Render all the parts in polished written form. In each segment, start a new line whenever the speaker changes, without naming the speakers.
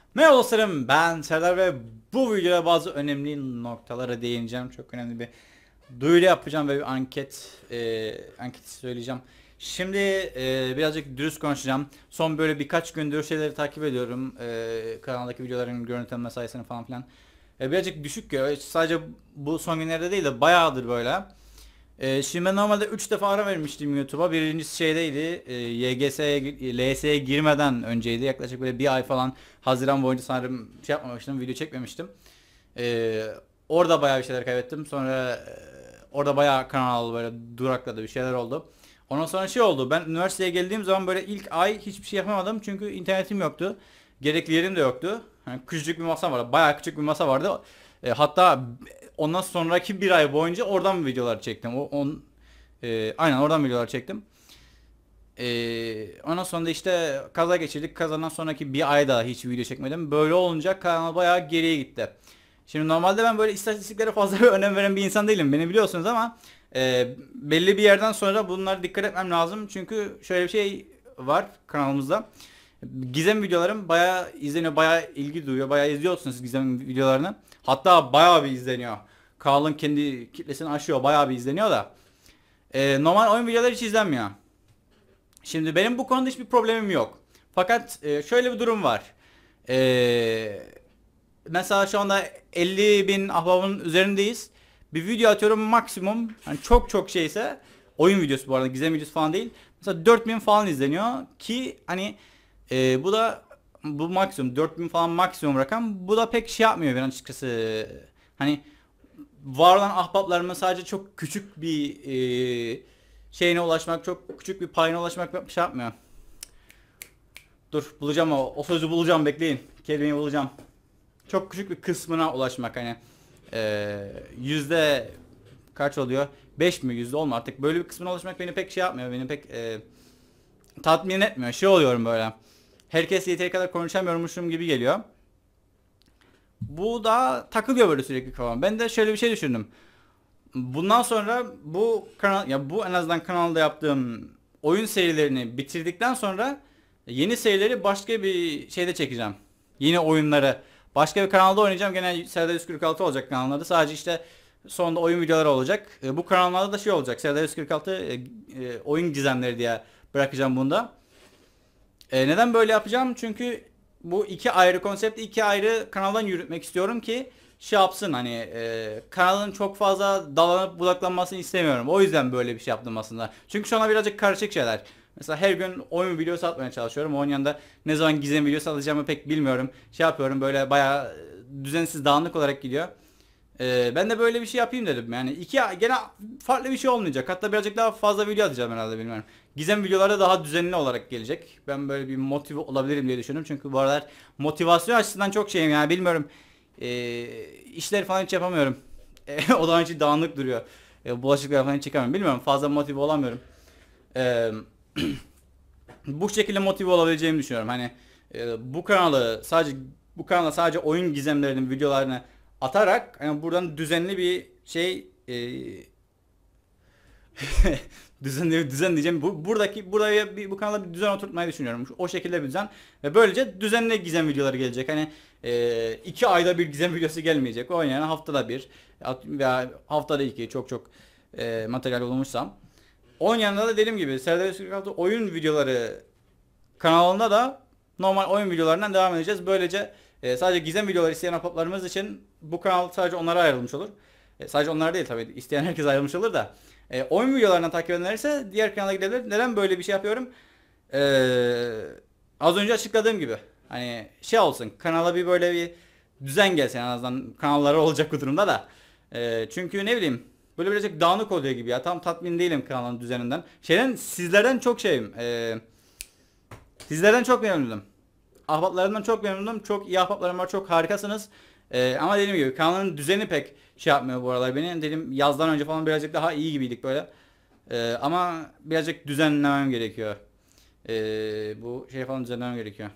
Merhaba dostlarım, ben Serdar ve bu videoda bazı önemli noktalara değineceğim. Çok önemli bir duyuru yapacağım ve bir anket söyleyeceğim. Şimdi birazcık dürüst konuşacağım. Son böyle birkaç gündür şeyleri takip ediyorum. Kanaldaki videoların görüntülenme sayısını falan filan. Birazcık düşük ya. Sadece bu son günlerde değil de bayağıdır böyle. Şimdi ben normalde 3 defa ara vermiştim YouTube'a. Birincisi şeydeydi. YGS'ye, LS'ye girmeden önceydi. Yaklaşık böyle bir ay falan Haziran boyunca sanırım şey yapmamıştım, video çekmemiştim. Ee, Orada bayağı bir şeyler kaybettim. Sonra orada bayağı kanal böyle durakladı, bir şeyler oldu. Ondan sonra şey oldu. Ben üniversiteye geldiğim zaman böyle ilk ay hiçbir şey yapamadım. Çünkü internetim yoktu. Gerekli yerim de yoktu. Hani küçücük bir masa vardı. Bayağı küçük bir masa vardı. Hatta ondan sonraki bir ay boyunca oradan videolar çektim. Aynen oradan videolar çektim. Ondan sonra da işte kaza geçirdik. Kazadan sonraki bir ay daha hiç video çekmedim. Böyle olunca kanal bayağı geriye gitti. Şimdi normalde ben böyle istatistiklere fazla bir önem veren bir insan değilim. Beni biliyorsunuz ama belli bir yerden sonra bunlara dikkat etmem lazım. Çünkü şöyle bir şey var kanalımızda. Gizem videolarım bayağı izleniyor, bayağı ilgi duyuyor, bayağı izliyorsunuz gizem videolarını. Hatta bayağı bir izleniyor. Kanalın kendi kitlesini aşıyor, bayağı bir izleniyor da. Normal oyun videoları hiç izlenmiyor. Şimdi benim bu konuda hiçbir problemim yok. Fakat şöyle bir durum var. E, Mesela şu anda 50 bin ahbabın üzerindeyiz. Bir video atıyorum maksimum. Hani çok çok şeyse oyun videosu, bu arada gizem videosu falan değil. Mesela 4000 falan izleniyor ki hani bu maksimum 4000 falan maksimum rakam. Bu da pek şey yapmıyor ben açıkçası. Hani var olan ahbaplarımın sadece çok küçük bir şeyine ulaşmak, çok küçük bir payına ulaşmak şey yapmıyor. Dur bulacağım o sözü bulacağım, bekleyin. Kelimeyi bulacağım. Çok küçük bir kısmına ulaşmak, hani yüzde kaç oluyor? 5 mi, yüzde 10 mu, artık böyle bir kısmına ulaşmak beni pek şey yapmıyor. Beni pek tatmin etmiyor. Şey oluyorum böyle. Herkes yeteri kadar konuşamıyormuşum gibi geliyor. Bu da takılıyor böyle sürekli kafam. Ben de şöyle bir şey düşündüm. Bundan sonra bu kanal, ya bu en azından kanalda yaptığım oyun serilerini bitirdikten sonra yeni serileri başka bir şeyde çekeceğim. Yeni oyunları başka bir kanalda oynayacağım. Gene Serdar 146 olacak kanallarda. Sadece işte sonunda oyun videoları olacak. Bu kanallarda da şey olacak. Serdar 146 oyun gizemleri diye bırakacağım bunda. Neden böyle yapacağım? Çünkü bu iki ayrı konsepti iki ayrı kanaldan yürütmek istiyorum ki şey yapsın, hani kanalın çok fazla dalanıp budaklanmasını istemiyorum. O yüzden böyle bir şey yaptım aslında. Çünkü şu an birazcık karışık şeyler. Mesela her gün oyun videosu atmaya çalışıyorum. Onun yanında ne zaman gizem videosu atacağımı pek bilmiyorum. Şey yapıyorum, böyle bayağı düzensiz, dağınık olarak gidiyor. Ben de böyle bir şey yapayım dedim. Yani gene farklı bir şey olmayacak. Hatta birazcık daha fazla video atacağım herhalde, bilmiyorum. Gizem videoları daha düzenli olarak gelecek. Ben böyle bir motive olabilirim diye düşünüyorum. Çünkü bu aralar motivasyon açısından çok şeyim, yani bilmiyorum. İşler falan hiç yapamıyorum. Odanın içi dağınık duruyor. Bulaşıklar falan hiç çıkamıyorum. Bilmiyorum, fazla motive olamıyorum. Ee, Bu şekilde motive olabileceğimi düşünüyorum. Hani bu kanala sadece oyun gizemlerinin videolarını atarak yani buradan düzenli bir şey düzen diyeceğim. Bu kanala bir düzen oturtmayı düşünüyorum. O şekilde bir düzen ve böylece düzenli gizem videoları gelecek. Hani 2 ayda bir gizem videosu gelmeyecek. O yani haftada bir veya haftada iki, çok çok materyal olmuşsam. Onun yanında da dediğim gibi Serdar Özgürkaltı oyun videoları kanalında da normal oyun videolarından devam edeceğiz. Böylece sadece gizem videoları isteyen ahbaplarımız için bu kanal sadece onlara ayrılmış olur. Sadece onlar değil tabii, isteyen herkes ayrılmış olur da. Oyun videolarından takip edenler ise diğer kanala gidebilir. Neden böyle bir şey yapıyorum? E, Az önce açıkladığım gibi. Hani şey olsun, kanala bir böyle bir düzen gelsin, en azından kanalları olacak bu durumda da. Çünkü ne bileyim, böyle birazcık dağınık oluyor gibi ya. Tam tatmin değilim kanalın düzeninden. Sizlerden çok şeyim. Sizlerden çok memnunum. Ahbaplarımdan çok memnunum. Çok iyi ahbaplarım var. Çok harikasınız. Ama dediğim gibi kanalın düzeni pek şey yapmıyor bu aralar beni. Dedim yazdan önce falan birazcık daha iyi gibiydik böyle. Ama birazcık düzenlemem gerekiyor. Bu şey falan düzenlemem gerekiyor.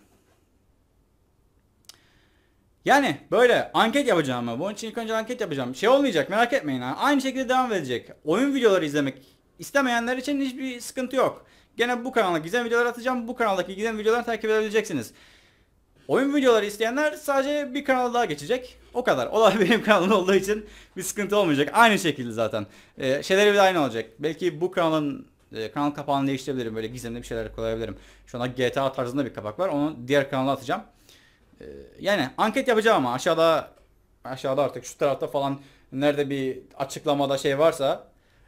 Yani böyle anket yapacağım ama bunun için ilk önce anket yapacağım. Şey olmayacak, merak etmeyin ha. Aynı şekilde devam edecek. Oyun videoları izlemek istemeyenler için hiçbir sıkıntı yok. Gene bu kanala gizem videolar atacağım. Bu kanaldaki gizem videoları takip edebileceksiniz. Oyun videoları isteyenler sadece bir kanala daha geçecek. O kadar. O da benim kanalım olduğu için bir sıkıntı olmayacak. Aynı şekilde zaten. Şeyleri de aynı olacak. Belki bu kanalın kanal kapağını değiştirebilirim. Böyle gizemli bir şeyler koyabilirim. Şu anda GTA tarzında bir kapak var. Onu diğer kanala atacağım. Yani anket yapacağım ama aşağıda artık şu tarafta falan nerede bir açıklamada şey varsa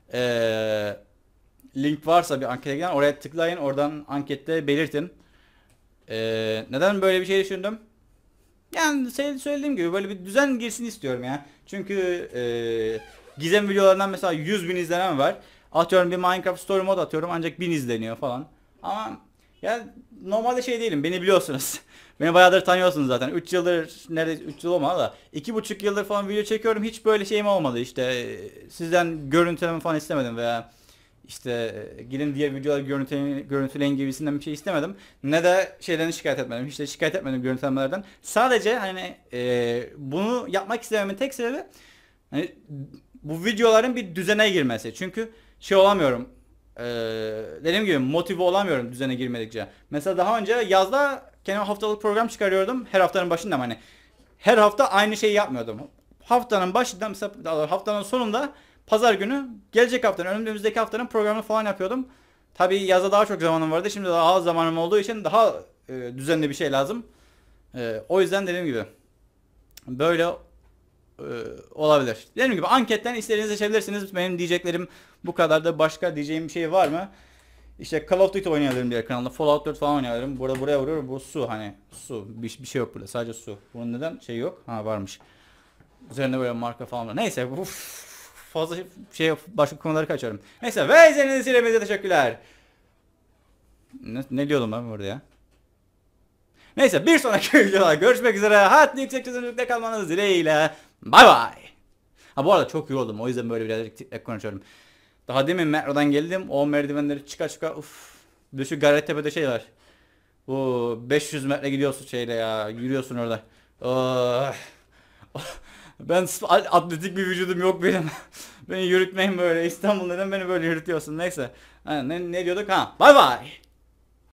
link varsa bir ankete giden oraya tıklayın. Oradan ankette belirtin. Neden böyle bir şey düşündüm? Yani söylediğim gibi böyle bir düzen girsin istiyorum ya. Çünkü gizem videolarından mesela 100.000 izlenen var. Atıyorum bir Minecraft Story Mode atıyorum ancak 1000 izleniyor falan. Ama ya normalde şey değilim, beni biliyorsunuz. Beni bayağıdır tanıyorsunuz zaten. 3 yıldır, neredeyse 3 yıl olmadı da 2,5 yıldır falan video çekiyorum. Hiç böyle şeyim olmadı işte. Sizden görüntüleme falan istemedim veya işte gidin diğer videoları görüntüleyin gibisinden bir şey istemedim. Ne de şeyden şikayet etmedim. Hiç de şikayet etmedim görüntülemelerden. Sadece hani bunu yapmak istememin tek sebebi hani bu videoların bir düzene girmesi. Çünkü şey olamıyorum. E, Dediğim gibi motive olamıyorum düzene girmedikçe. Mesela daha önce yazda kendime haftalık program çıkarıyordum. Her haftanın başında ama hani her hafta aynı şeyi yapmıyordum. Haftanın başında mesela haftanın sonunda pazar günü gelecek haftanın önümüzdeki haftanın programını falan yapıyordum. Tabii yazda daha çok zamanım vardı. Şimdi daha az zamanım olduğu için daha düzenli bir şey lazım. O yüzden dediğim gibi böyle olabilir. Dediğim gibi anketten istediğinizi seçebilirsiniz. Benim diyeceklerim bu kadar da başka diyeceğim bir şey var mı? İşte Call of Duty oynayabilirim diğer kanalda. Fallout 4 falan oynayabilirim. Burada buraya vuruyor. Bu su hani su. Bir şey yok burada. Sadece su. Bunun neden şey yok? Ha varmış. Üzerinde böyle marka falan var. Neyse fazla şey başka konuları kaçıyorum. Neyse ve izlediğiniz için hepinize teşekkürler. Ne diyordum ben orada ya? Neyse bir sonraki videoda görüşmek üzere. Hatta yüksek çözünürlükte kalmanız dileğiyle. Bay bay. Ha bu arada çok yoruldum. O yüzden böyle birazcık konuşuyorum. Daha demin metrodan geldim. O merdivenleri çıka çıka bir şu Gayrettepe'de şey var. Bu 500 metre gidiyorsun şeyle ya. Yürüyorsun orada. Oh. Ben atletik bir vücudum yok benim. Beni yürütmeyin böyle. İstanbul neden beni böyle yürütüyorsun? Neyse. Ha, ne diyorduk? Ha, bay bay.